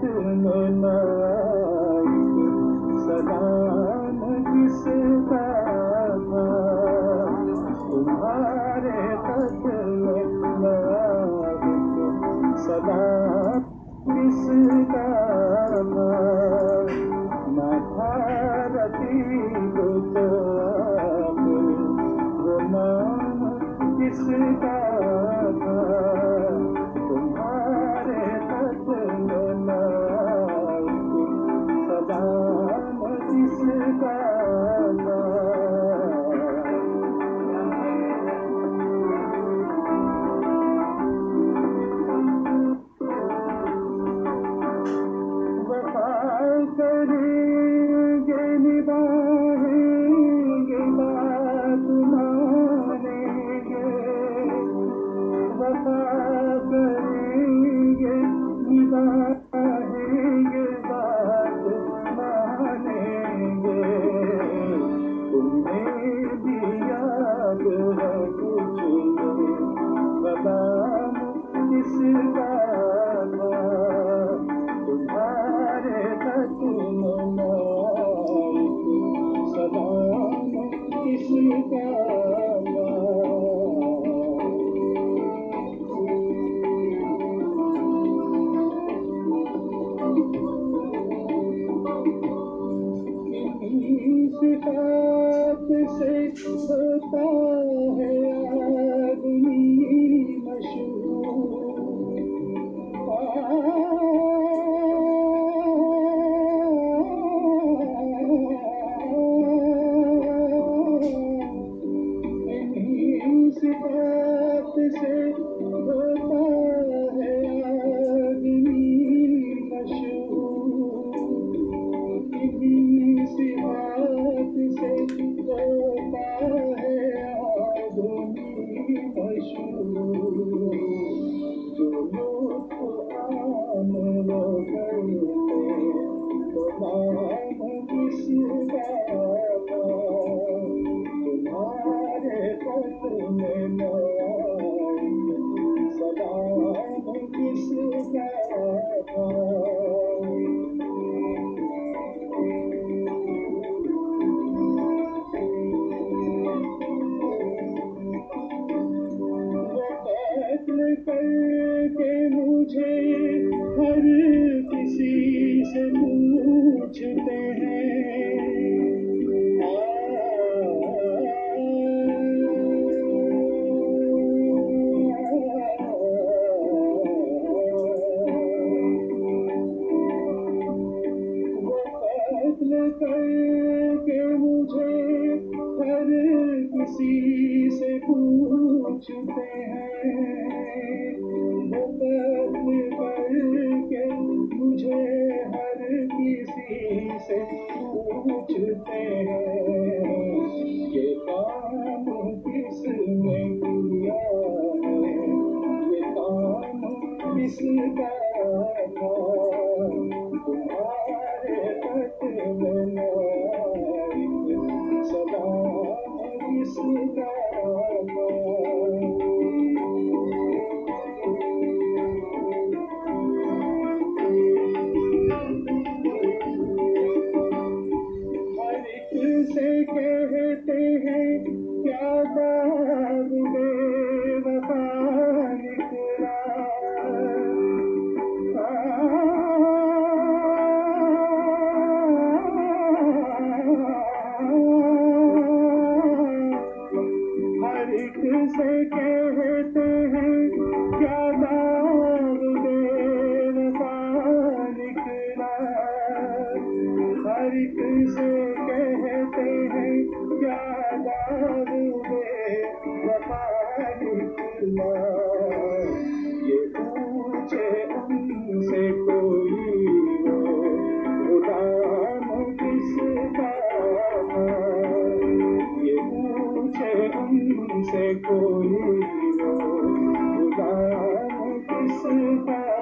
में नाइक सलाम किसका था, तुम्हारे खत में नाइक सलाम किसका था। न था रतीब तो अब वो नाम किसका था, तुम्हारे खत में नाइक सलाम किसका था। वफा करेंगे निभाएंगे बात मानेंगे, वफा करेंगे निभाएंगे बात मानेंगे। तुम्हें भी याद है कुछ सलाम किसका था, तुम्हारे खत में नाइक सलाम किसका था। सिफात से होता है आदमी मशहूर, इन्हीं सिफात से होता है आदमी मशहूर, इन्हीं सिफात से होता है आदमी मशहूर। जो लोग आम वो करते तो नाम किसका था, तुम्हारे खत में नाइक सलाम किसका था। करके मुझे हर किसी से पूछते हैं, वो कत्ल करके मुझे हर किसी से पूछते हैं, करके मुझे हर किसी से पूछते हैं। ये काम किसने किया है, ये काम किसका था, तुम्हारे खत में नाइक सलाम किसका था। से कहते हैं क्या बात बेवफा निकला, हर एक से कहते हैं क्या बात बेवफा निकला, हर एक से कहते हैं क्या दारू बेवफा निकला। ये पूछे उनसे कोई वो गुलाम किसका था, ये पूछे उनसे कोई वो गुलाम किसका